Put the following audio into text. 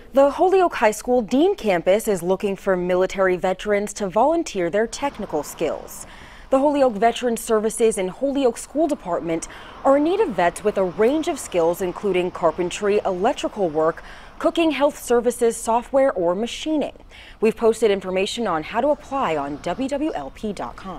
The Holyoke High School Dean Campus is looking for military veterans to volunteer their technical skills. The Holyoke Veterans Services and Holyoke School Department are in need of vets with a range of skills including carpentry, electrical work, cooking, health services, software, or machining. We've posted information on how to apply on wwlp.com.